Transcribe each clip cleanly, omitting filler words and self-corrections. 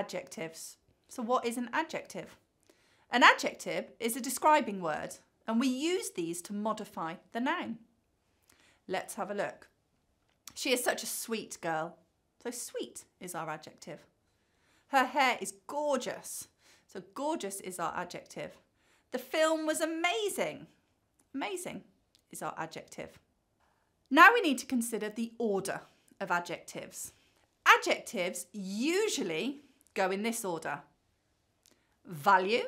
adjectives. So what is an adjective? An adjective is a describing word, and we use these to modify the noun. Let's have a look. She is such a sweet girl. So sweet is our adjective. Her hair is gorgeous. So gorgeous is our adjective. The film was amazing. Amazing is our adjective. Now we need to consider the order of adjectives. Adjectives usually go in this order: value,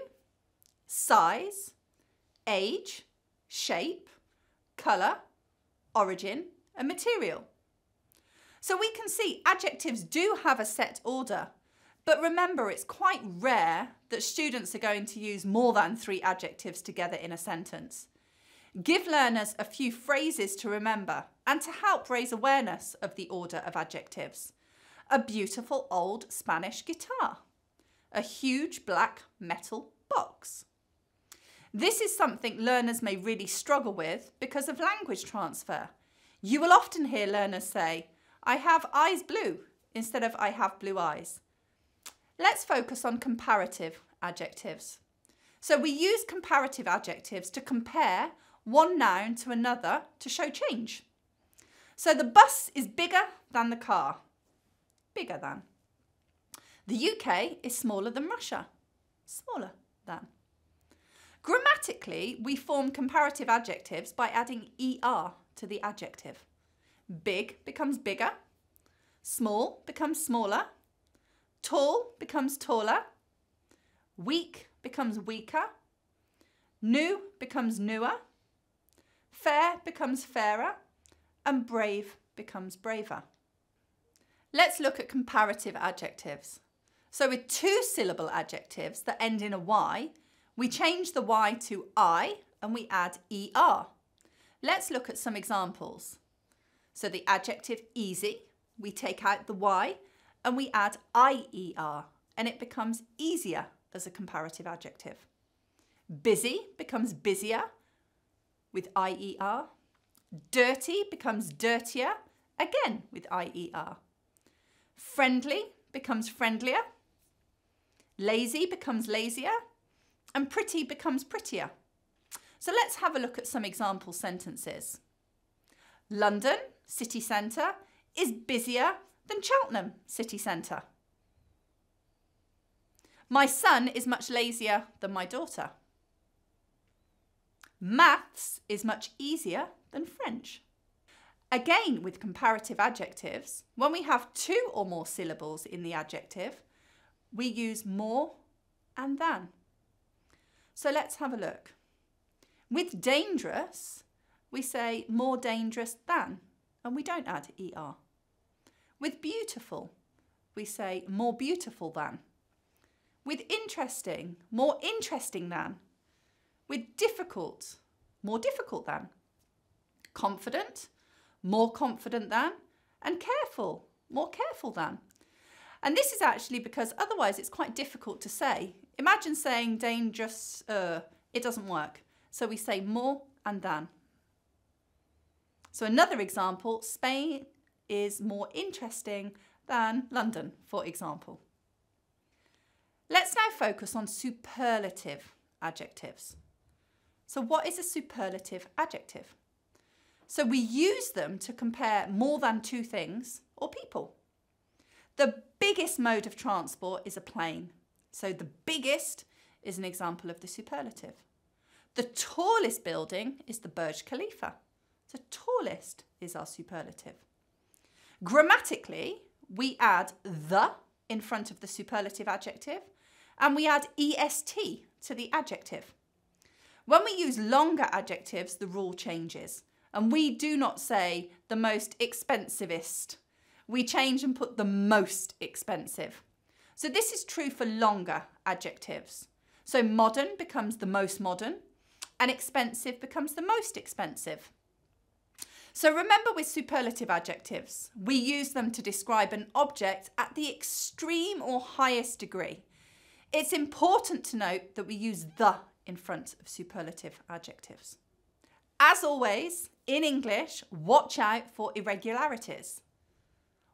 size, age, shape, colour, origin, and material. So we can see adjectives do have a set order, but remember it's quite rare that students are going to use more than 3 adjectives together in a sentence. Give learners a few phrases to remember and to help raise awareness of the order of adjectives. A beautiful old Spanish guitar. A huge black metal box. This is something learners may really struggle with because of language transfer. You will often hear learners say, "I have eyes blue," instead of "I have blue eyes." Let's focus on comparative adjectives. So we use comparative adjectives to compare one noun to another to show change. So the bus is bigger than the car. Bigger than. The UK is smaller than Russia. Smaller than. Grammatically, we form comparative adjectives by adding ER to the adjective. Big becomes bigger. Small becomes smaller. Tall becomes taller. Weak becomes weaker. New becomes newer. Fair becomes fairer. And brave becomes braver. Let's look at comparative adjectives. So with 2-syllable adjectives that end in a Y, we change the Y to I and we add ER. Let's look at some examples. So the adjective easy, we take out the Y and we add IER, and it becomes easier as a comparative adjective. Busy becomes busier with IER. Dirty becomes dirtier, again with IER. Friendly becomes friendlier. Lazy becomes lazier. And pretty becomes prettier. So let's have a look at some example sentences. London city centre is busier than Cheltenham city centre. My son is much lazier than my daughter. Maths is much easier than French. Again, with comparative adjectives, when we have 2 or more syllables in the adjective, we use more and than. So let's have a look. With dangerous, we say more dangerous than, and we don't add ER. With beautiful, we say more beautiful than. With interesting, more interesting than. With difficult, more difficult than. Confident, more confident than. And careful, more careful than. And this is actually because otherwise it's quite difficult to say. Imagine saying dangerous, it doesn't work. So we say more and than. So another example, Spain is more interesting than London, for example. Let's now focus on superlative adjectives. So what is a superlative adjective? So we use them to compare more than 2 things or people. The biggest mode of transport is a plane. So the biggest is an example of the superlative. The tallest building is the Burj Khalifa. So tallest is our superlative. Grammatically, we add the in front of the superlative adjective and we add est to the adjective. When we use longer adjectives, the rule changes and we do not say the most expensivest. We change and put the most expensive. So this is true for longer adjectives. So modern becomes the most modern and expensive becomes the most expensive. So remember with superlative adjectives, we use them to describe an object at the extreme or highest degree. It's important to note that we use the in front of superlative adjectives. As always, in English, watch out for irregularities.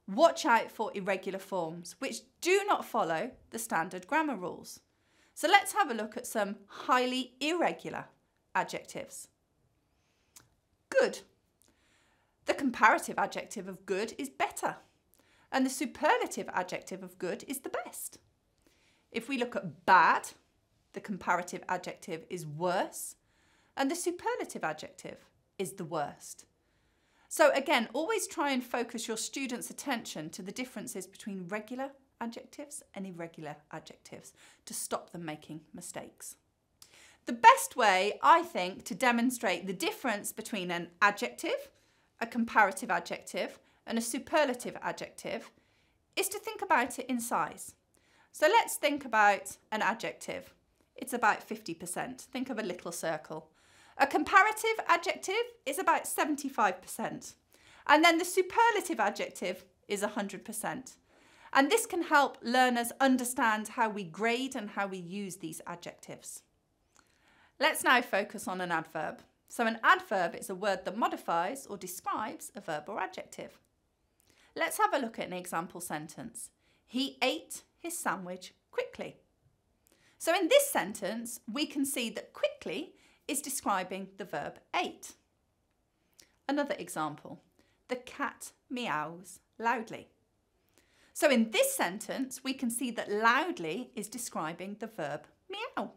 Watch out for irregular forms, which do not follow the standard grammar rules. So let's have a look at some highly irregular adjectives. Good. The comparative adjective of good is better, and the superlative adjective of good is the best. If we look at bad, the comparative adjective is worse, and the superlative adjective is the worst. So again, always try and focus your students' attention to the differences between regular adjectives and irregular adjectives to stop them making mistakes. The best way, I think, to demonstrate the difference between an adjective, a comparative adjective, and a superlative adjective is to think about it in size. So let's think about an adjective. It's about 50%. Think of a little circle. A comparative adjective is about 75%. And then the superlative adjective is 100%. And this can help learners understand how we grade and how we use these adjectives. Let's now focus on an adverb. So an adverb is a word that modifies or describes a verb or adjective. Let's have a look at an example sentence. He ate his sandwich quickly. So in this sentence, we can see that quickly is describing the verb ate. Another example, the cat meows loudly. So in this sentence, we can see that loudly is describing the verb meow.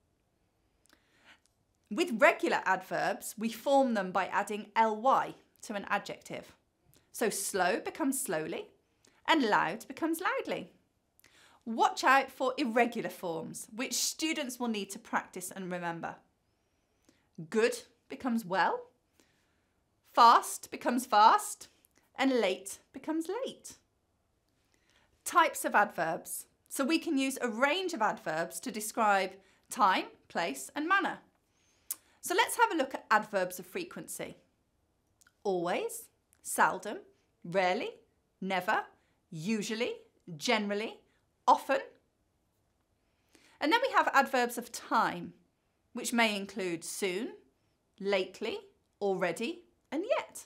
With regular adverbs, we form them by adding ly to an adjective. So slow becomes slowly and loud becomes loudly. Watch out for irregular forms, which students will need to practice and remember. Good becomes well, fast becomes fast, and late becomes late. Types of adverbs. So we can use a range of adverbs to describe time, place, and manner. So let's have a look at adverbs of frequency. Always, seldom, rarely, never, usually, generally, often. And then we have adverbs of time, which may include soon, lately, already, and yet.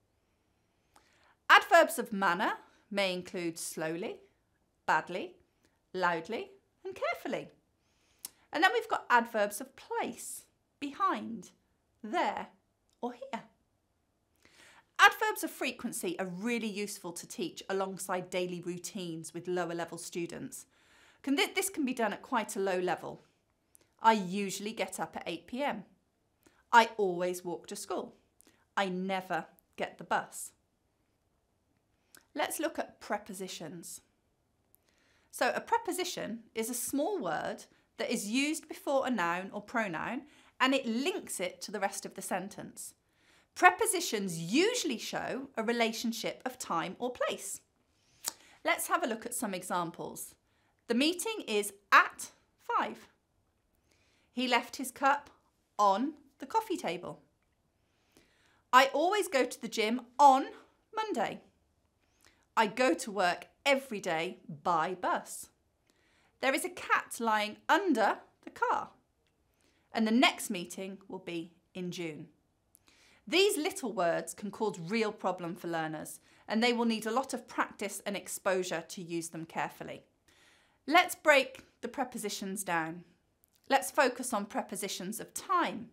Adverbs of manner may include slowly, badly, loudly, and carefully. And then we've got adverbs of place, behind, there, or here. Adverbs of frequency are really useful to teach alongside daily routines with lower level students. This can be done at quite a low level. I usually get up at 8 p.m. I always walk to school. I never get the bus. Let's look at prepositions. So a preposition is a small word that is used before a noun or pronoun and it links it to the rest of the sentence. Prepositions usually show a relationship of time or place. Let's have a look at some examples. The meeting is at 5. He left his cup on the coffee table. I always go to the gym on Monday. I go to work every day by bus. There is a cat lying under the car. And the next meeting will be in June. These little words can cause real problem for learners, and they will need a lot of practice and exposure to use them carefully. Let's break the prepositions down. Let's focus on prepositions of time.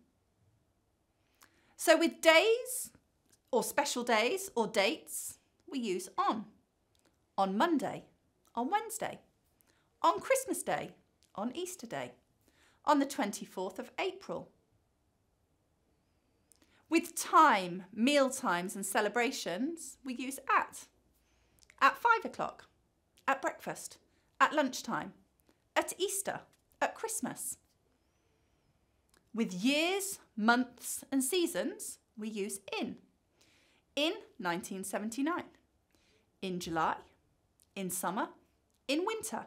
So with days, or special days, or dates, we use on. On Monday, on Wednesday, on Christmas Day, on Easter Day, on the 24th of April. With time, meal times and celebrations, we use at 5 o'clock, at breakfast, at lunchtime, at Easter, at Christmas. With years, months and seasons, we use in 1979, in July, in summer, in winter.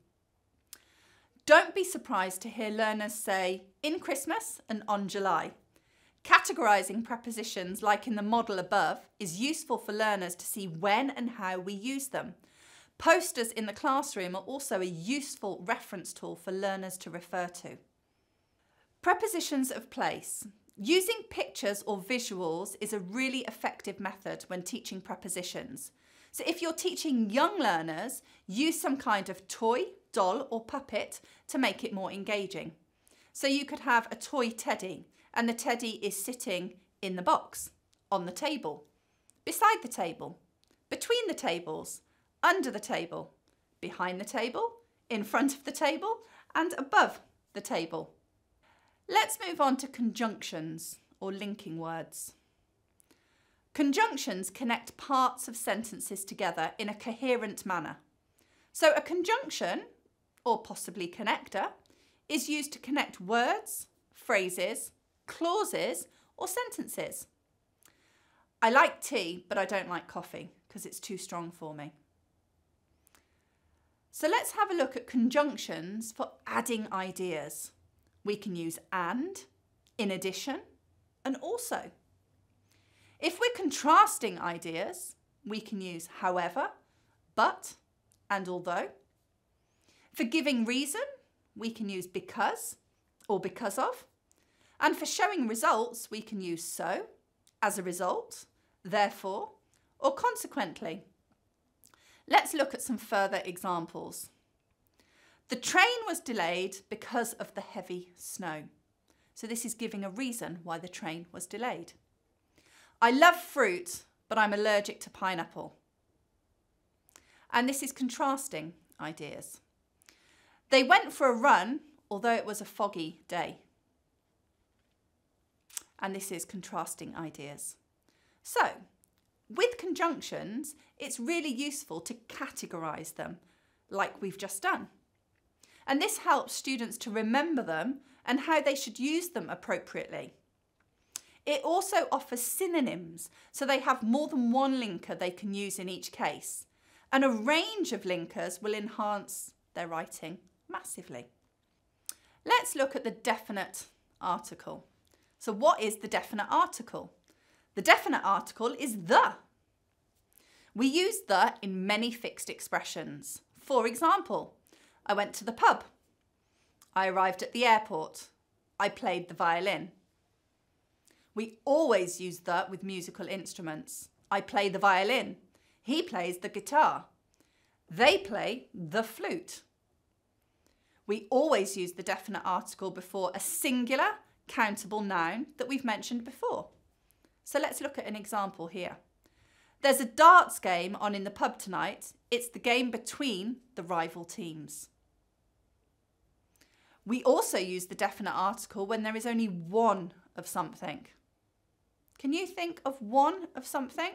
Don't be surprised to hear learners say in Christmas and on July. Categorising prepositions like in the model above is useful for learners to see when and how we use them. Posters in the classroom are also a useful reference tool for learners to refer to. Prepositions of place. Using pictures or visuals is a really effective method when teaching prepositions. So if you're teaching young learners, use some kind of toy, doll or puppet to make it more engaging. So you could have a toy teddy and the teddy is sitting in the box, on the table, beside the table, between the tables, under the table, behind the table, in front of the table and above the table. Let's move on to conjunctions or linking words. Conjunctions connect parts of sentences together in a coherent manner. So a conjunction, or possibly connector, is used to connect words, phrases, clauses, or sentences. I like tea, but I don't like coffee because it's too strong for me. So let's have a look at conjunctions for adding ideas. We can use and, in addition, and also. If we're contrasting ideas, we can use however, but, and although. For giving reason, we can use because or because of. And for showing results, we can use so, as a result, therefore, or consequently. Let's look at some further examples. The train was delayed because of the heavy snow. So this is giving a reason why the train was delayed. I love fruit, but I'm allergic to pineapple. And this is contrasting ideas. They went for a run, although it was a foggy day. And this is contrasting ideas. So, with conjunctions, it's really useful to categorise them, like we've just done. And this helps students to remember them and how they should use them appropriately. It also offers synonyms, so they have more than one linker they can use in each case. And a range of linkers will enhance their writing massively. Let's look at the definite article. So what is the definite article? The definite article is the. We use the in many fixed expressions. For example, I went to the pub. I arrived at the airport. I played the violin. We always use the with musical instruments. I play the violin. He plays the guitar. They play the flute. We always use the definite article before a singular, countable noun that we've mentioned before. So let's look at an example here. There's a darts game on in the pub tonight. It's the game between the rival teams. We also use the definite article when there is only one of something. Can you think of one of something?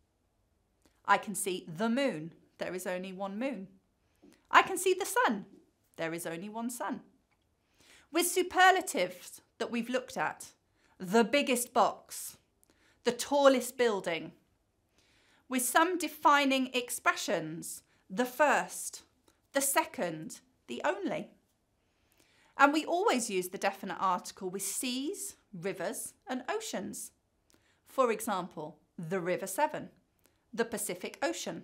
I can see the moon. There is only one moon. I can see the sun. There is only one sun. With superlatives that we've looked at, the biggest box, the tallest building. With some defining expressions, the first, the second, the only. And we always use the definite article with seas, rivers and oceans. For example, the River Severn, the Pacific Ocean.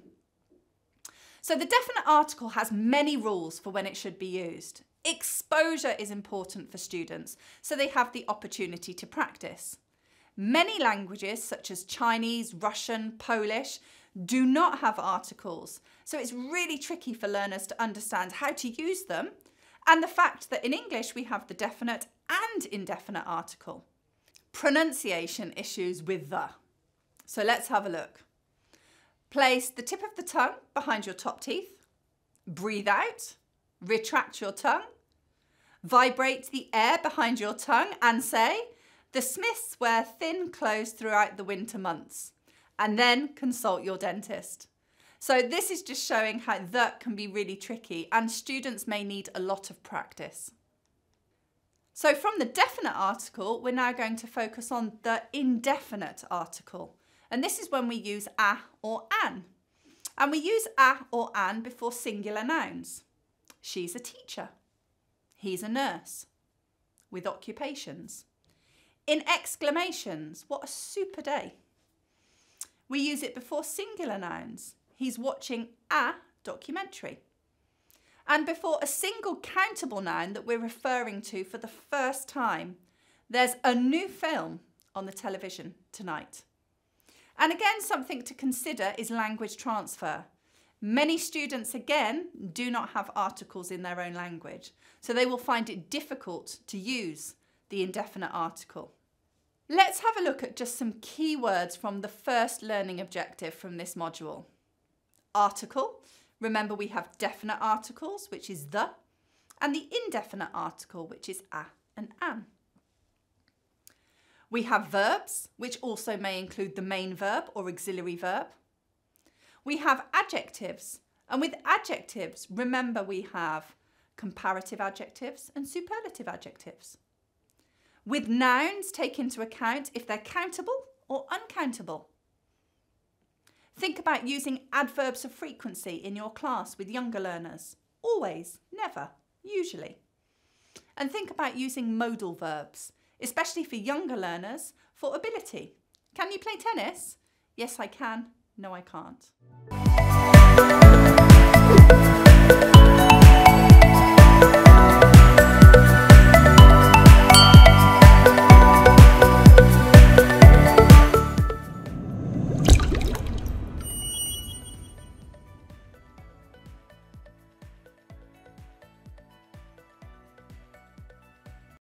So the definite article has many rules for when it should be used. Exposure is important for students, so they have the opportunity to practice. Many languages, such as Chinese, Russian, Polish, do not have articles, so it's really tricky for learners to understand how to use them, and the fact that in English we have the definite and indefinite article. Pronunciation issues with the. So let's have a look. Place the tip of the tongue behind your top teeth. Breathe out. Retract your tongue. Vibrate the air behind your tongue and say, "The Smiths wear thin clothes throughout the winter months." And then consult your dentist. So this is just showing how the can be really tricky and students may need a lot of practice. So from the definite article, we're now going to focus on the indefinite article. And this is when we use a or an. And we use a or an before singular nouns. She's a teacher. He's a nurse. With occupations. In exclamations, what a super day. We use it before singular nouns. He's watching a documentary. And before a single countable noun that we're referring to for the first time, there's a new film on the television tonight. And again, something to consider is language transfer. Many students, again, do not have articles in their own language, so they will find it difficult to use the indefinite article. Let's have a look at just some key words from the first learning objective from this module. Article. Remember, we have definite articles, which is the, and the indefinite article, which is a and an. We have verbs, which also may include the main verb or auxiliary verb. We have adjectives, and with adjectives, remember we have comparative adjectives and superlative adjectives. With nouns, take into account if they're countable or uncountable. Think about using adverbs of frequency in your class with younger learners. Always, never, usually. And think about using modal verbs, especially for younger learners, for ability. Can you play tennis? Yes, I can. No, I can't.